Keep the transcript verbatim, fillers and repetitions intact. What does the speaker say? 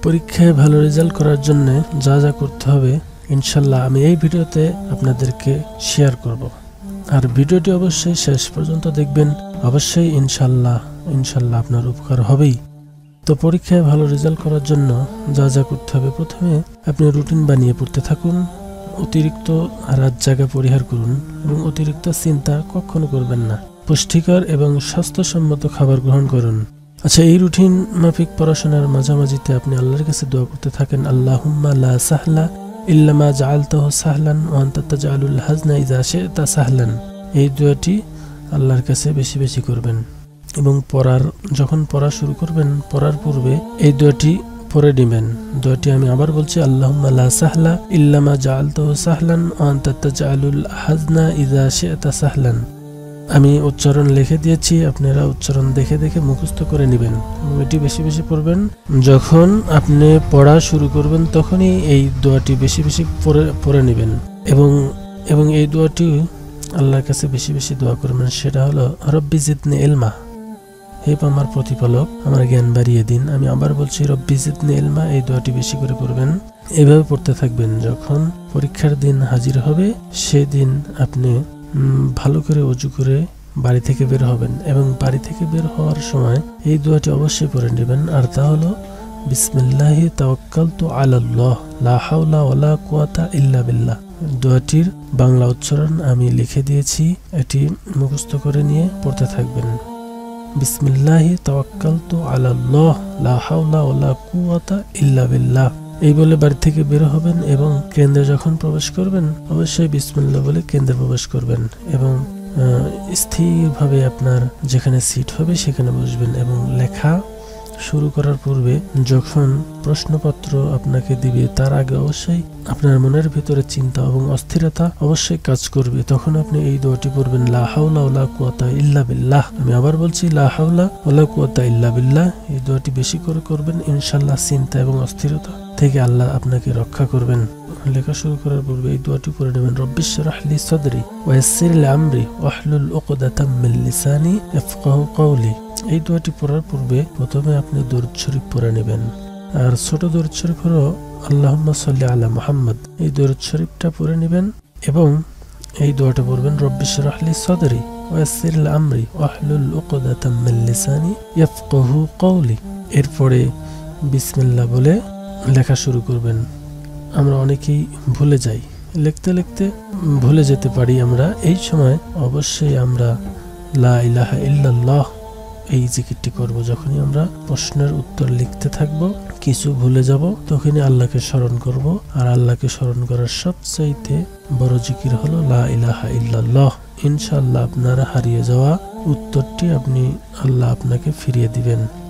পরীক্ষায় ভালো রেজাল্ট করার জন্য যা যা করতে হবে ইনশাল্লাহ আমি এই ভিডিওতে আপনাদেরকে শেয়ার করব। আর ভিডিওটি অবশ্যই শেষ পর্যন্ত দেখবেন, অবশ্যই ইনশাল্লাহ ইনশাল্লাহ আপনার উপকার হবেই। তো পরীক্ষায় ভালো রেজাল্ট করার জন্য যা যা করতে হবে, প্রথমে আপনি রুটিন বানিয়ে পড়তে থাকুন, অতিরিক্ত রাত জাগা পরিহার করুন এবং অতিরিক্ত চিন্তা কখনো করবেন না। পুষ্টিকর এবং স্বাস্থ্যসম্মত খাবার গ্রহণ করুন। আচ্ছা, এই রুটিন মাফিক পড়াশোনার মাঝামাঝিতে আপনি আল্লাহর কাছে দোয়া করতে থাকেন, আল্লাহুম্মা লা সাহলা ইল্লা মা জাআলতাহু সাহলান ওয়া আনতা তাজআলুল হাজনা ইযা শি'তা সাহলান। এই দোয়াটি আল্লাহর কাছে বেশি বেশি করবেন এবং পড়ার যখন পড়া শুরু করবেন পড়ার পূর্বে এই দোয়াটি পড়ে নেবেন। দোয়াটি আমি আবার বলছি, আল্লাহুম্মা লা সাহলা ইল্লা মা জাআলতাহু সাহলান ওয়া আনতা তাজআলুল হাজনা ইযা শি'তা সাহলান। আমি উচ্চারণ লিখে দিয়েছি, আপনারা উচ্চারণ দেখে দেখে মুখস্থ করে নেবেন এবং এটি বেশি বেশি পড়বেন। যখন আপনি পড়া শুরু করবেন তখনই এই দোয়াটি বেশি বেশি পড়ে পড়ে নেবেন এবং এবং এই দোয়াটি আল্লাহর কাছে বেশি বেশি দোয়া করবেন। সেটা হলো, রব্বি জিদনি ইলমা, হে আমার প্রতিপালক আমার জ্ঞান বাড়িয়ে দিন। আমি আবার বলছি, রব্বি জিদনি ইলমা। এই দোয়াটি বেশি করে পড়বেন, এইভাবে পড়তে থাকবেন। যখন পরীক্ষার দিন হাজির হবে সেদিন আপনি ভালো করে উজু করে বাড়ি থেকে বের হবেন এবং বাড়ি থেকে বের হওয়ার সময় এই দোয়াটি অবশ্যই পড়ে নেবেন। আর তা হলো, বিসমিল্লাহি তাওয়াক্কালতু আলাল্লাহ লা হাওলা ওয়ালা কুওয়াতা ইল্লা বিল্লাহ। দোয়াটির বাংলা উচ্চারণ আমি লিখে দিয়েছি, এটি মুখস্থ করে নিয়ে পড়তে থাকবেন। বিসমিল্লাহি তাওয়াক্কালতু আলাল্লাহ লা হাওলা ওয়ালা কুওয়াতা ইল্লা বিল্লাহ। এই বলে বাড়ি থেকে বের হবেন এবং কেন্দ্রে যখন প্রবেশ করবেন অবশ্যই বিসমিল্লাহ বলে কেন্দ্রে প্রবেশ করবেন এবং স্থিরভাবে আপনার যেখানে সিট হবে সেখানে বসবেন এবং লেখা শুরু করার পূর্বে যখন প্রশ্নপত্র আপনাকে দিবে তার আগে অবশ্যই আপনার মনের ভিতরে চিন্তা এবং অস্থিরতা অবশ্যই কাজ করবে। তখন আপনি এই দোয়াটি পড়বেন, লা হাওলা ওয়ালা কুওয়াতা ইল্লা বিল্লাহ। আমি আবার বলছি, লা হাওলা ওয়ালা কুওয়াতা ইল্লা বিল্লাহ। এই দোয়াটি বেশি করে করবেন, ইনশাআল্লাহ চিন্তা এবং অস্থিরতা থেকে আল্লাহ আপনাকে রক্ষা করবেন। লেখা শুরু করার পূর্বে এই দোয়াটি পড়ে নেবেন, রব্বি ইশরাহ লি সাদরি ওয়া ইয়াসসির লি আমরি ওয়াহলুল উকদাতাম মিন লিসানি ইয়াফকাহু কওলি। এই দোয়াটি পড়ার পূর্বে প্রথমে আপনি দরুদ শরীফ পড়ে নেবেন। আর ছোট দরুদ শরীফ হলো আল্লাহুম্মা সাল্লি আলা মুহাম্মদ। এই দরুদ শরীফটা পড়ে নেবেন এবং এই দোয়াটা পড়বেন, রব্বি ইশরাহ লি সাদরি ওয়া ইয়াসসির লি আমরি ওয়াহলুল উকদাতাম মিন লিসানি ইয়াফকাহু কওলি। এরপরে বিসমিল্লাহ বলে লেখা শুরু করবেন। আমরা অনেকেই ভুলে যাই, লিখতে লিখতে ভুলে যেতে পারি আমরা। এই সময় অবশ্যই আমরা লা ইলাহা ইল্লাল্লাহ এই জিকিরটি করব। যখনই আমরা প্রশ্নের উত্তর লিখতে থাকব, কিছু ভুলে যাব, তখনই আল্লাহকে স্মরণ করব। আর আল্লাহকে স্মরণ করার সবচাইতে বড় জিকির হলো লা ইলাহা ইল্লাল্লাহ। ইনশাআল্লাহ আপনারা হারিয়ে যাওয়া উত্তরটি আপনি আল্লাহ আপনাকে ফিরিয়ে দিবেন।